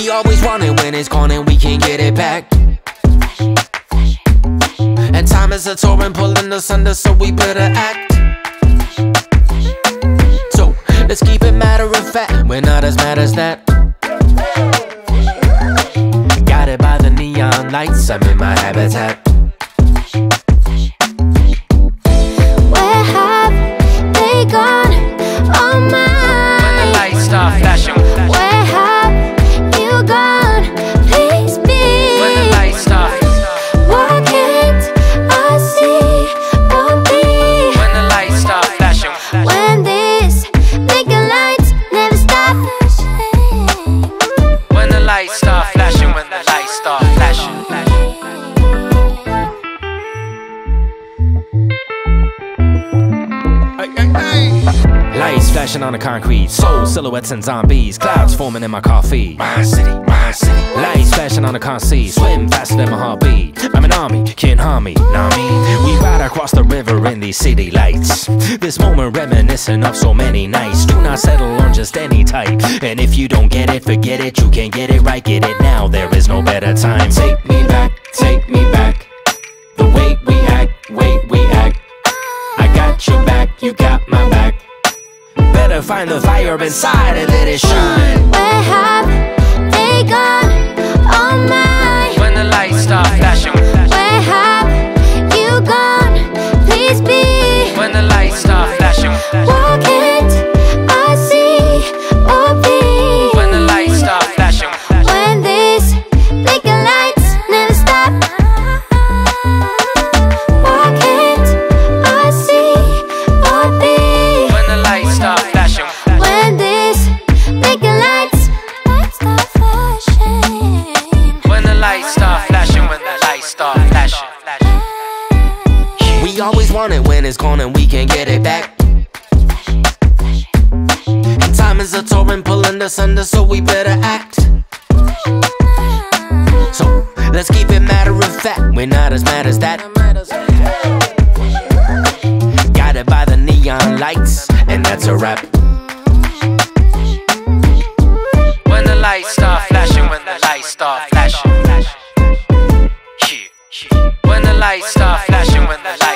We always want it when it's gone and we can't get it back. And time is a torrent pulling us under, so we better act. So let's keep it matter of fact, we're not as mad as that. Guided by the neon lights, I'm in my habitat. Where have they gone? Oh my. When the lights start flashing, Where have you gone? Please be. when the lights start, Why can't I see or be? when the lights start flashing, When these blinking lights never stop flashing. when the lights start flashing, when the lights start flashing. Lights flashing on the concrete, soul silhouettes and zombies, clouds forming in my coffee. My city, my city. Lights flashing on the concrete, swim faster than my heartbeat. I'm an army, can't harm me, nah me. We ride across the river in these city lights. This moment reminiscent of so many nights. Do not settle on just any type. And if you don't get it, forget it. You can't get it right, get it now. There is no better time. Take me back, take me back. The way we act, I got your back, you got my back. Better find the fire inside and let it shine. Where have they gone? Oh my. When the lights start flashing, Where have you gone? Please be. when the lights start flashing, Why can't I see or be? when the lights start flashing, When these blinking lights never stop. Why can't I see or be? when the lights start flashing, When these blinking lights start flashing. when the lights start flashing, when the lights start flashing. We always want it when it's gone and we can't get it back. And time is a torrent pulling us under, so we better act. So let's keep it matter of fact, we're not as mad as that. Guided by the neon lights, and that's a wrap. When the lights start flashing, when the lights start flashing. When the lights start flashing, when the lights